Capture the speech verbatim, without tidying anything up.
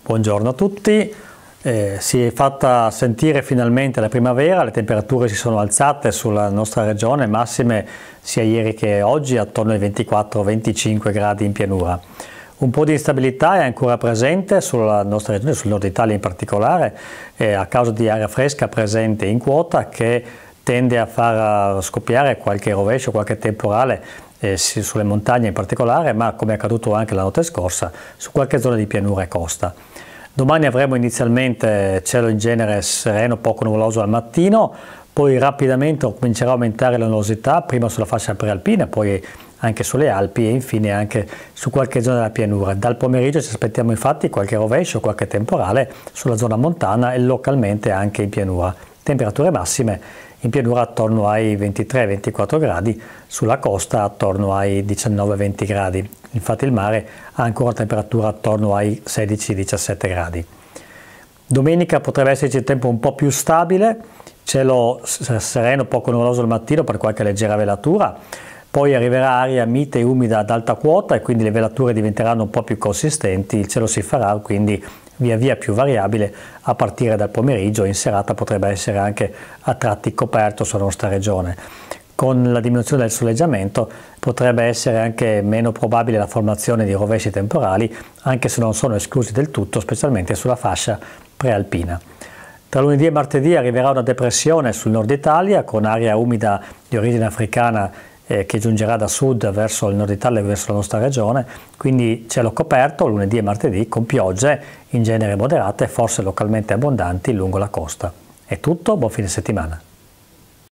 Buongiorno a tutti, eh, si è fatta sentire finalmente la primavera, le temperature si sono alzate sulla nostra regione, massime sia ieri che oggi attorno ai ventiquattro venticinque gradi in pianura. Un po' di instabilità è ancora presente sulla nostra regione, sul nord Italia in particolare, eh, a causa di aria fresca presente in quota che tende a far scoppiare qualche rovescio, qualche temporale eh, sulle montagne in particolare, ma come è accaduto anche la notte scorsa, su qualche zona di pianura e costa. Domani avremo inizialmente cielo in genere sereno, poco nuvoloso al mattino, poi rapidamente comincerà a aumentare la nuvolosità, prima sulla fascia prealpina, poi anche sulle Alpi e infine anche su qualche zona della pianura. Dal pomeriggio ci aspettiamo infatti qualche rovescio, qualche temporale sulla zona montana e localmente anche in pianura. Temperature massime in pianura attorno ai ventitré ventiquattro gradi, sulla costa attorno ai diciannove venti gradi. Infatti il mare ha ancora una temperatura attorno ai sedici diciassette gradi. Domenica potrebbe esserci il tempo un po' più stabile, cielo sereno, poco nuvoloso al mattino per qualche leggera velatura, poi arriverà aria mite e umida ad alta quota e quindi le velature diventeranno un po' più consistenti, il cielo si farà quindi via via più variabile a partire dal pomeriggio, in serata potrebbe essere anche a tratti coperto sulla nostra regione. Con la diminuzione del soleggiamento potrebbe essere anche meno probabile la formazione di rovesci temporali, anche se non sono esclusi del tutto, specialmente sulla fascia prealpina. Tra lunedì e martedì arriverà una depressione sul nord Italia con aria umida di origine africana eh, che giungerà da sud verso il nord Italia e verso la nostra regione, quindi cielo coperto lunedì e martedì con piogge in genere moderate e forse localmente abbondanti lungo la costa. È tutto, buon fine settimana.